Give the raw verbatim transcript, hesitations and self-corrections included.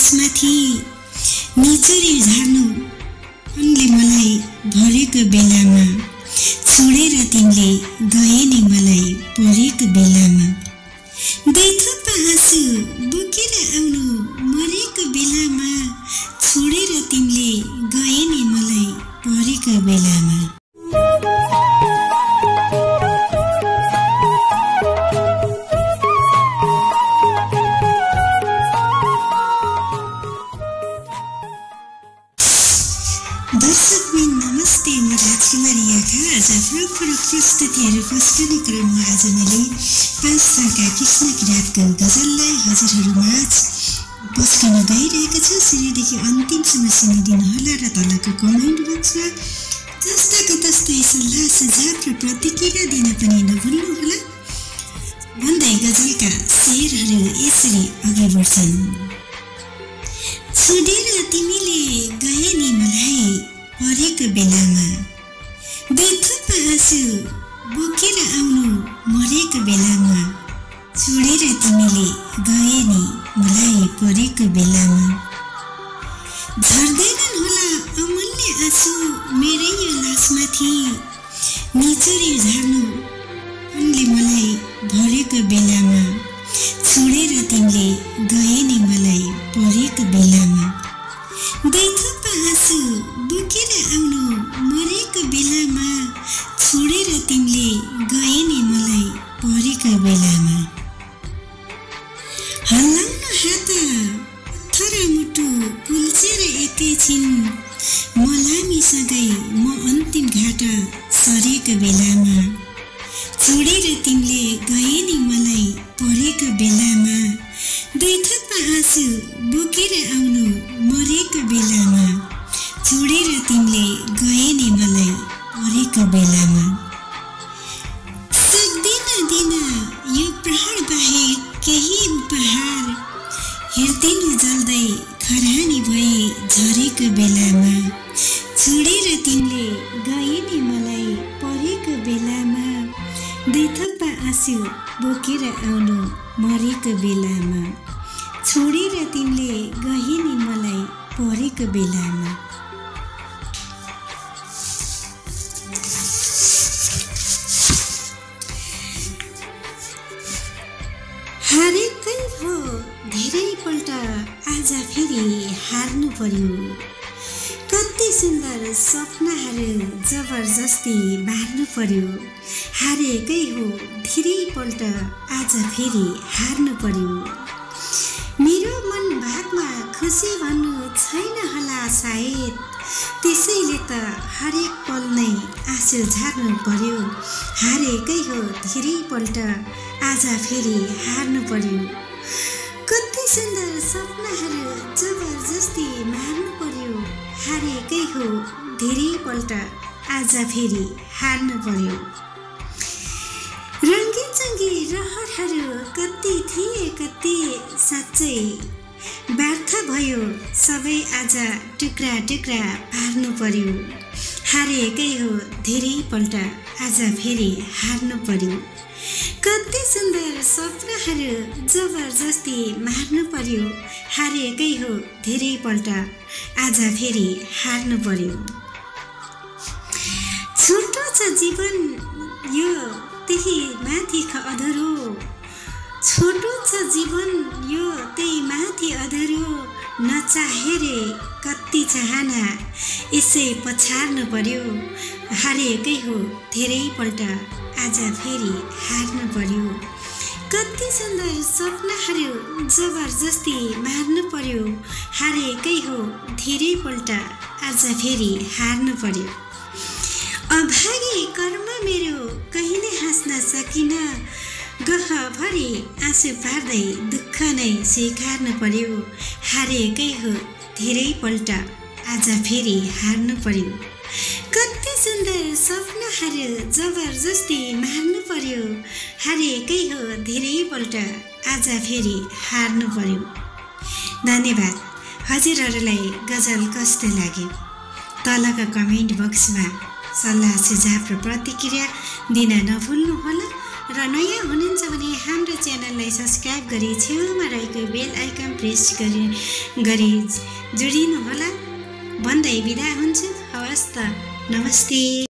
लासमाथि निचोरी झार्नु उनले मलाई भरेको बेलामा छोडेर तिमीले गए नि मलाई परेको बेलामा दुई थोपा आँसु बोकेर आउनु मरेको बेलामा छोडेर तिमीले गए नि मलाई परेको बेलामा दर्शकबिन नमस्ते, म राजकुमारी याखा। आज फरक फरक प्रस्तुतिहरू पस्कने क्रममा आज मैले पाँच सालका कृष्ण किराँतको गजललाई हजुरहरूमाझ पस्कन गइरहेको छु। सुरुदेखि अन्तिमसम्म सुनिदिनुहोला र तलको कमेन्ट बक्समा जस्ताको तस्तै सल्लाह सुझाव र प्रतिक्रिया दिन पनि नभुल्नुहोला भन्दै गजलका शेरहरू यसरी अघि बढ्छन्। छोडेर तिमीले गए नि मलाई परेको बेलामा दुई थोपा आँसु बोकेर आउनु मरेको बेलामा छोडेर तिमीले गए नि मलाई परेको बेलामा झर्दैनन् होला अमूल्य आँसु मेरै यो लासमाथि निचोरी झार्नु उनले मलाई भरेको बेलामा छोडेर तिमीले गए नि मलाई परेको बेलामा दुई थोपा आँसु बोकेर आउनु मरेको बेलामा छोडेर तिमीले गए नि मलाई परेको बेलामा हल्लाउन हात पत्थर मुटु कुल्चेर एकैछिन मलामीसँगै म अन्तिम घाट सरेको बेलामा छोडेर तिमीले गए नि मलाई परेको बेलामा दुई थोपा आँसु बोकेर आउनु मरेको बेलामा छोडेर तिमीले गए नि मलाई परेको बेलामा सक्दिन दिन यो प्रहर बाहेक केही उपहार हेर्दिनु जल्दै खरानी भई झरेको बेलामा छोडेर तिमीले गए नि मलाई परेको बेलामा दुई थोपा आँसु बोकेर आउनु मरेको बेलामा छोडेर तिमीले गए नि मलाई परेको बेलामा हारेकै हो धेरैपल्ट आज फेरि हार्नु पर्यो कति सुन्दर सपनाहरू जबरजस्ती बार्नु पर्यो हारेकै हो धेरैपल्ट आज फेरि हार्नु पर्यो मेरो मन भागमा खुसी भन्नु छैन होला सायद त्यसैले त हरेक पल नै आँसु झार्नु पर्यो हारेकै हो धेरैपल्ट आज फेरि हार्नु पर्यो कति सुन्दर सपनाहरू जबरजस्ती मार्नु पर्यो हारेकै हो धेरैपल्ट आज फेरि हार्नु पर्यो रङ्गी चङ्गी रहरहरू कति थिए कति साँच्चै व्यर्थ भयो सबै आज टुक्रा टुक्रा पार्नु पर्यो हारेकै हो धेरैपल्ट आज फेरि हार्नु पर्यो कति सुन्दर सपनाहरू जबरजस्ती मार्नु पर्यो हारेकै हो धेरैपल्ट आज फेरि हार्नु पर्यो छोटो छ जीवन यो त्यही माथि अधुरो छोटो छ जीवन यो त्यही माथि अधुरो नचाहेरे कति चाहना यसै पछार्नु पर्यो हारेकै हो धेरैपल्ट आज फेरि हार्नु पर्यो कति सुन्दर सपनाहरू जबरजस्ती मार्नु पर्यो हारेकै हो धेरैपल्ट आज फेरि हार्नु पर्यो अभागी कर्म मेरो कहिले हाँस्न सकिन गहभरि आँसु पार्दै दुःख नै स्वीकार्नु पर्यो हारेकै हो धेरैपल्ट आज फेरि हार्नु पर्यो कति सुन्दर सपनाहरू जबरजस्ती मार्नु पर्यो हारेकै हो धेरैपल्ट आज फेरि हार्नु पर्यो धन्यवाद हजुरहरूलाई गजल कस्तो लाग्यो तलका कमेन्ट बक्समा सल्लाह सुझाव र प्रतिक्रिया दिन नभुल्नुहोला र नयाँ हुनुहुन्छ भने हाम्रो च्यानललाई सब्स्क्राइब गरी छेउमा रहेको बेल आइकन प्रेस गरी गरी जोडिनुहोला भन्दै बिदा हुन्छु। हवस् त, नमस्ते।